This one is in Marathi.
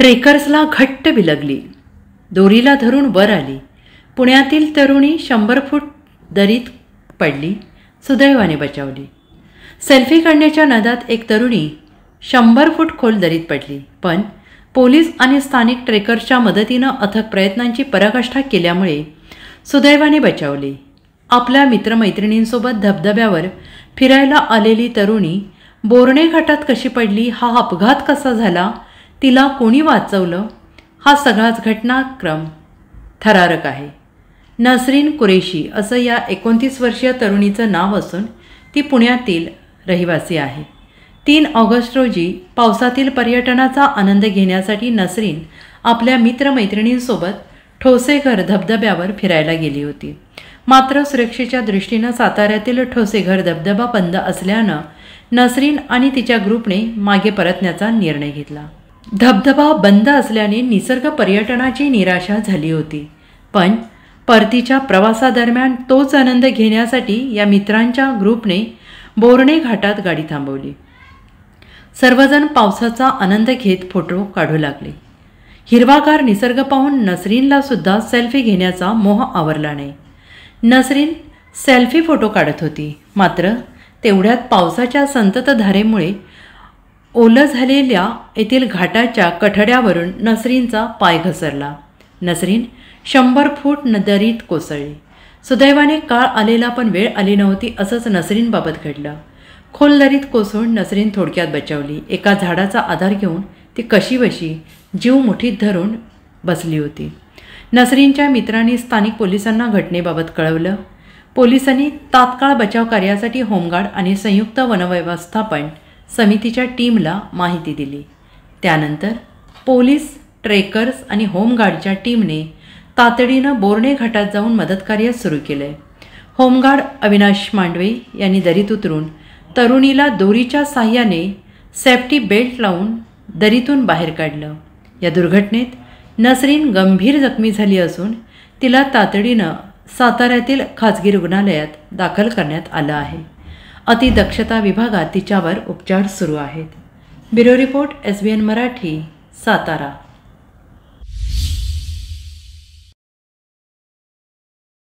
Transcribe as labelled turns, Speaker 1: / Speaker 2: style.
Speaker 1: ट्रेकर्सला घट्ट बिलगली, दोरीला धरून वर आली. पुण्यातील तरुणी 100 फूट दरीत पडली, सुदैवाने बचावली. सेल्फी काढण्याच्या नादात एक तरुणी 100 फूट खोल दरीत पडली, पण पोलीस आणि स्थानिक ट्रेकर्सच्या मदतीनं अथक प्रयत्नांची पराकाष्ठा केल्यामुळे सुदैवाने बचावली. आपल्या मित्रमैत्रिणींसोबत धबधब्यावर फिरायला आलेली तरुणी बोर्णे घाटात कशी पडली, हा अपघात कसा झाला, तिला कोणी वाचवलं, हा सगळाच घटनाक्रम थरारक आहे. नसरीन कुरेशी असं या 29 वर्षीय तरुणीचं नाव असून ती पुण्यातील रहिवासी आहे. 3 ऑगस्ट रोजी पावसातील पर्यटनाचा आनंद घेण्यासाठी नसरीन आपल्या मित्रमैत्रिणींसोबत ठोसेघर धबधब्यावर फिरायला गेली होती. मात्र सुरक्षेच्या दृष्टीनं साताऱ्यातील ठोसेघर धबधबा बंद असल्यानं नसरीन आणि तिच्या ग्रुपने मागे परतण्याचा निर्णय घेतला. धबधबा बंद असल्याने निसर्ग पर्यटनाची निराशा झाली होती, पण परतीच्या प्रवासादरम्यान तोच आनंद घेण्यासाठी या मित्रांच्या ग्रुपने बोर्णे घाटात गाडी थांबवली. सर्वजण पावसाचा आनंद घेत फोटो काढू लागले. हिरवागार निसर्ग पाहून नसरीनला सुद्धा सेल्फी घेण्याचा मोह आवरला नाही. नसरीन सेल्फी फोटो काढत होती, मात्र तेवढ्यात पावसाच्या संततधारेमुळे ओलं झालेल्या येथील घाटाच्या कठड्यावरून नसरीनचा पाय घसरला. नसरीन 100 फूट दरीत कोसळली. सुदैवाने काळ आलेला पण वेळ आली नव्हती, असंच नसरीनबाबत घडलं. खोल दरीत कोसळून नसरीन थोडक्यात बचावली. एका झाडाचा आधार घेऊन ती कशीबशी जीव मुठीत धरून बसली होती. नसरीनच्या मित्रांनी स्थानिक पोलिसांना घटनेबाबत कळवलं. पोलिसांनी तात्काळ बचाव कार्यासाठी होमगार्ड आणि संयुक्त वनव्यवस्थापन समितीच्या टीमला माहिती दिली. त्यानंतर पोलीस, ट्रेकर्स आणि होमगार्डच्या टीमने तातडीनं बोर्णे घाटात जाऊन मदतकार्य सुरू केले. होमगार्ड अविनाश मांडवे यांनी दरीत उतरून तरुणीला दोरीच्या साह्याने सेफ्टी बेल्ट लावून दरीतून बाहेर काढलं. या दुर्घटनेत नसरीन गंभीर जखमी झाली असून तिला तातडीनं साताऱ्यातील खाजगी रुग्णालयात दाखल करण्यात आलं आहे. अतिदक्षता विभागात तिच्यावर उपचार सुरू आहेत. Bureau report, SBN Marathi, Satara.